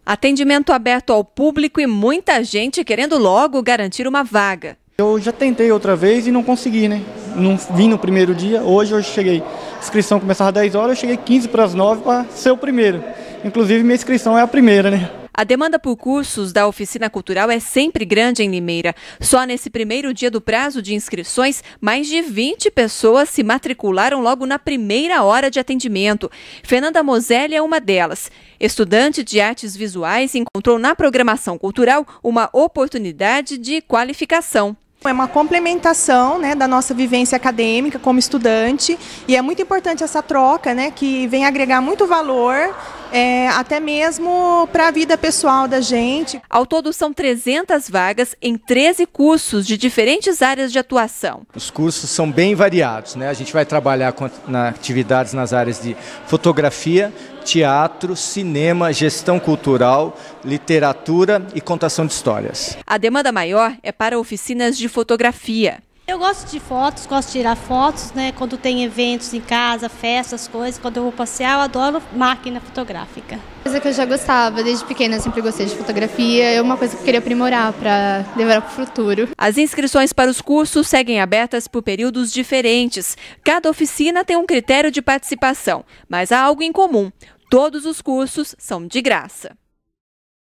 Atendimento aberto ao público e muita gente querendo logo garantir uma vaga. Eu já tentei outra vez e não consegui, né? Não vim no primeiro dia, hoje eu cheguei. A inscrição começava às 10 horas, eu cheguei 15 para as 9 para ser o primeiro. Inclusive minha inscrição é a primeira, né? A demanda por cursos da Oficina Cultural é sempre grande em Limeira. Só nesse primeiro dia do prazo de inscrições, mais de 20 pessoas se matricularam logo na primeira hora de atendimento. Fernanda Moselli é uma delas. Estudante de artes visuais, encontrou na programação cultural uma oportunidade de qualificação. É uma complementação, né, da nossa vivência acadêmica como estudante, e é muito importante essa troca, né, que vem agregar muito valor, até mesmo para a vida pessoal da gente. Ao todo são 300 vagas em 13 cursos de diferentes áreas de atuação. Os cursos são bem variados, né? A gente vai trabalhar com atividades nas áreas de fotografia, teatro, cinema, gestão cultural, literatura e contação de histórias. A demanda maior é para oficinas de fotografia. Eu gosto de fotos, gosto de tirar fotos, né? Quando tem eventos em casa, festas, coisas, quando eu vou passear, eu adoro máquina fotográfica. Coisa que eu já gostava, desde pequena eu sempre gostei de fotografia, é uma coisa que eu queria aprimorar para levar para o futuro. As inscrições para os cursos seguem abertas por períodos diferentes. Cada oficina tem um critério de participação, mas há algo em comum: todos os cursos são de graça.